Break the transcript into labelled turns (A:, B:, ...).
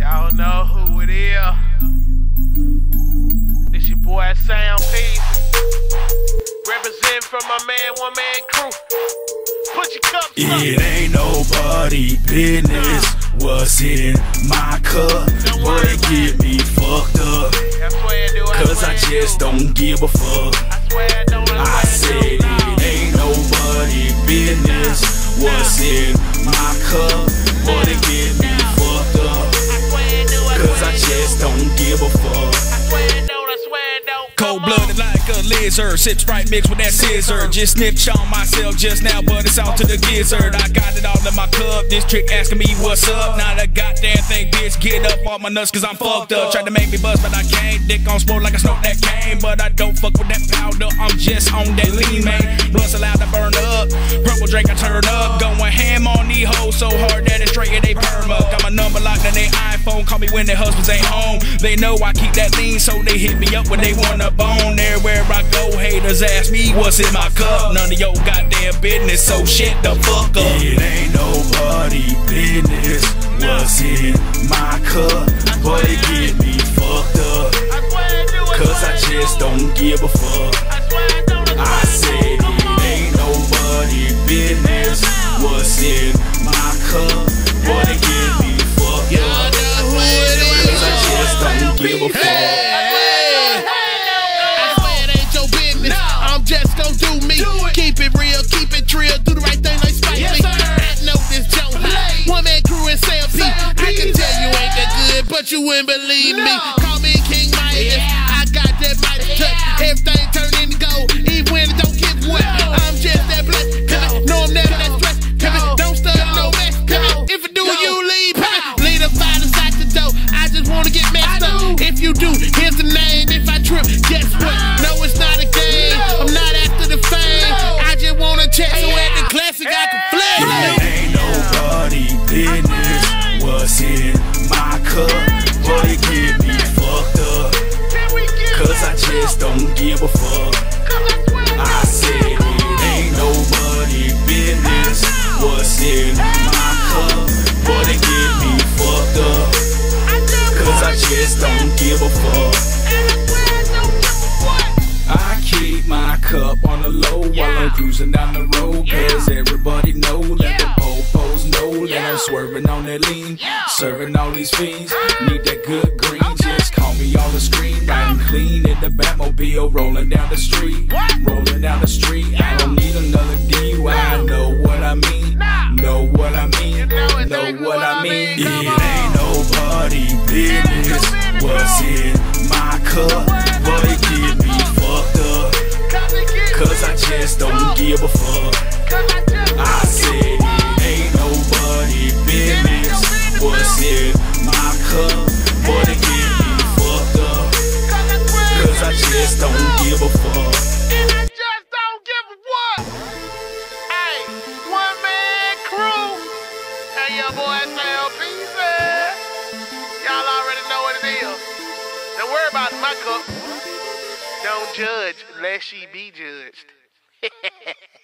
A: Y'all know who it is. This your boy Sam Peace. Represent from my man, one man crew. Put your cups up.
B: It ain't nobody business what's in my cup, but it get me fucked up. Cause I just don't give a fuck. I said it ain't nobody business what's in my cup, but it get me fucked up. Cause I just don't give a fuck.
C: Cold-blooded like a lizard, sip Sprite mixed with that scissor. Just snitch on myself just now, but it's out to the gizzard. I got it all in my cup, this trick asking me what's up. Not a goddamn thing, bitch, get up off my nuts cause I'm fucked up. Tried to make me buzz, but I can't. Dick on smoke like I smoke that cane, but I don't fuck with that powder, I'm just on that lean, man. Blunts allowed to burn up, purple drink I turn up. Going ham on these hoes so hard that it's straight and they perm up. Got my number locked in their iPhone, call me when their husbands ain't home. They know I keep that lean, so they hit me up when they wanna bone. Everywhere I go, haters ask me what's in my cup. None of your goddamn business, so shit the fuck up.
B: It ain't nobody business what's in my cup, but it get me fucked up. Cause I just don't give a fuck. I said it ain't nobody business what's in my cup, but it get me fucked up. Cause I just don't give a fuck.
D: Just gon' do me. Keep it real, keep it trill. Do the right thing like Spike Lee. I know this Joe high. One man crew and Sam P. I can tell you ain't that good, but you wouldn't believe me. Call me King Midas. I got that mighty touch. Everything turn into gold, even when it don't get wet. I'm just that blessed, cause I know I'm never that stressed. Cause it don't stir no mess. Cause if I do, you leave. Lead the violence out the door. I just wanna get messed up. If you do, here's the name. If I trip, guess what? No, it's not a game. I'm not after the fame. I just want a check so at the classic I can flex.
B: It ain't nobody business what's in my cup, but it get me fucked up. Cause I just don't give a fuck. I said it ain't nobody business what's in my cup, but it get me fucked up. Cause I just don't give a fuck. I keep my cup on the low while I'm cruising down the road. Cause everybody know that the po-pos know that I'm swerving on that lean, serving all these fiends. Need that good green, just call me on the screen. Riding clean in the Batmobile, rolling down the street. Rolling down the street, I don't need another DUI. Know what I mean, know what I mean, know what I mean. It ain't nobody business what's in my cup, but it get me fucked up. Cause I just don't give a fuck. I said it ain't nobody business what's in my cup, but it get me fucked up. Cause I just don't give a fuck.
A: And I just don't give a what. Hey, one man crew. Hey, your boy Sam Peace. Y'all already know what it is. Don't worry about my cup. Don't judge, lest she be judged.